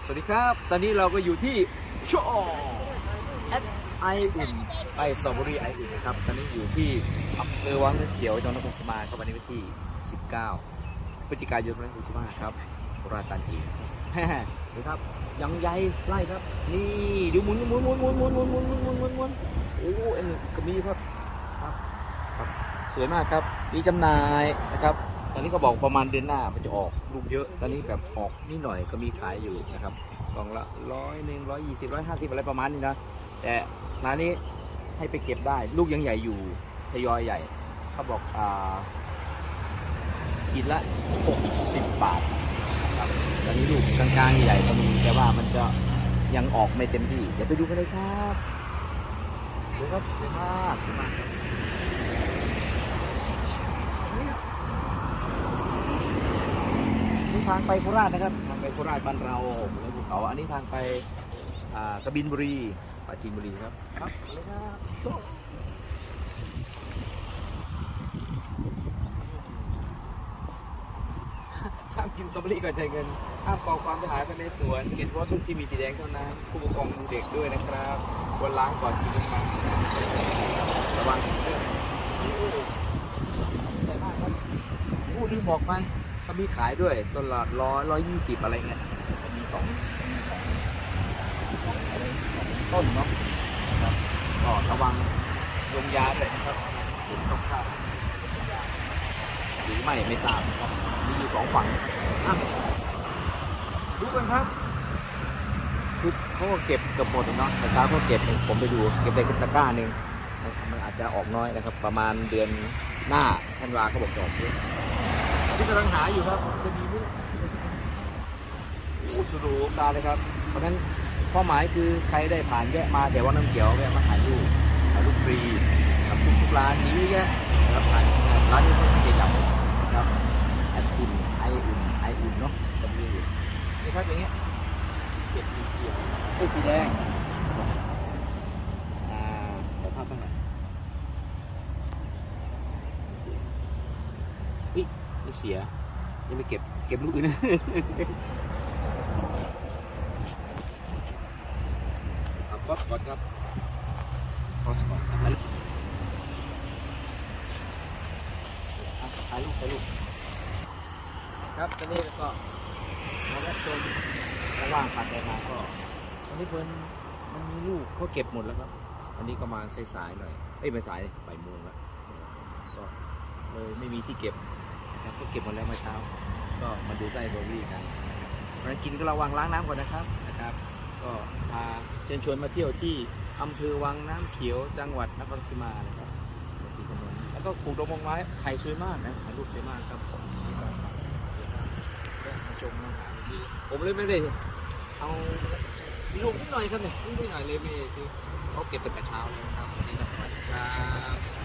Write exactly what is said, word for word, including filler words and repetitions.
วัสดีครับตอนนี้เราก็อยู่ที่ชอแอดไออุ่นไปสตรอเบอรี่ไออุ่นนะครับตอนนี้อยู่ที่อำเภอวังน้ำเขียวจังหวัดนครสวรรค์ครับวันนี้วันที่สิบเก้าพฤศจิกายนสองพันยี่สิบห้าครับโคราชตันอีกดูครับยังใหญ่ไล่ครับนี่ดูหมุนหมุนหมุนหมุนหมุนหมุนหมุนหมุนหมุนหมุนหมุนโอ้เอ็นก็มีครับครับสวยมากครับมีจำหน่ายนะครับตอนนี้ก็บอกประมาณเดือนหน้ามันจะออกลูกเยอะตอนนี้แบบออกนิดหน่อยก็มีขายอยู่นะครับกล่องละร้อยหนึ่งร้อยยี่สิบร้อยห้าสิบอะไรประมาณนี้นะแต่ร้านนี้ให้ไปเก็บได้ลูกยังใหญ่อยู่ทยอยใหญ่เขาบอกอ่าขีดละหกสิบบาทครับตอนนี้ลูกกลางๆใหญ่ก็มีแต่ว่ามันจะยังออกไม่เต็มที่เดี๋ยวไปดูกันเลยครับดูครับสวยมากสวยมากทางไปโคราชนะครับทางไปโคราชบ้านเราบนภูเขาอันนี้ทางไปกบินบุรีปราจีนบุรีครับครับเลยครับห้ามกินสตรอเบอรี่ก่อนจ่ายเงินห้ามกองความไปหายไปในสวนเก็บเฉพาะลูกที่มีสีแดงเท่านั้นผู้ปกครองดูเด็กด้วยนะครับควรล้างก่อนกินนะครับระวังเรื่องแต่มากครับผู้ลืมบอกไปก็มีขายด้วยต้นละร้อยร้อยยี่สิบอะไรเงี้ยมีสองต้นเนาะครับก็ระวังลงยาเลยนะครับต้องข้าวหรือไม่ไม่ทราบครับมีอยู่สองฝั่งดูกันครับคือเขาก็เก็บเกือบหมดเนาะแต่เช้าเขาเก็บผมไปดูเก็บได้ตะกร้าหนึ่งมันอาจจะออกน้อยนะครับประมาณเดือนหน้าธันวาเขาบอกจะออกเยอะที่กำลังหาอยู่ครับจะมีลูกโอ้สุดหรูตาเลยครับเพราะฉะนั้นเป้าหมายคือใครได้ผ่านแวะมาแต่ว่าน้ำเขียวแวะมาถ่ายรูปถ่ายรูปฟรีกับทุกร้านนี้เยอะนะครับผ่านร้านนี้ต้องเกี่ยวนะครับไออุ่นไออุ่นไออุ่นเนาะตรงนี้นี่ครับอย่างเงี้ยเก็บสีเขียวไอ้สีแดงอ่าแต่ภาพข้างหลังอุ๊ยไม่เสียยังไม่เก็บเก็บลูกอื่นนะเอาก๊อตก่อนครับก๊อตก่อนถ่ายรูปถ่ายรูปถ่ายรูปครับตอนนี้ก็มาแล้วชมระหว่างผ่านไปมาก็ตอนนี้เพิ่นมันมีลูกเขาเก็บหมดแล้วครับวันนี้ก็มาสายๆหน่อยเอ้ยไม่สายบ่ายโมงแล้วก็เลยไม่มีที่เก็บก็เก็บหมดแล้วเมื่อเช้าก็มาดูไส้เบอร์รี่กันเพราะฉะนั้นกินก็ระวังล้างน้ำก่อนนะครับนะครับก็พาเชิญชวนมาเที่ยวที่อำเภอวังน้ำเขียวจังหวัดนครราชสีมานะครับที่ถนนแล้วก็ปลูกดอกไม้ไข่สวยมากนะถ่ายรูปสวยมากครับผมที่สองฝั่งมาชมนะผมเลยไม่ได้เอาลูกนิดหน่อยครับเนี่ยลูกนิดหน่อยเลยไม่คือเขาเก็บตั้งแต่เช้าเลยครับวันนี้ก็สวัสดีครับ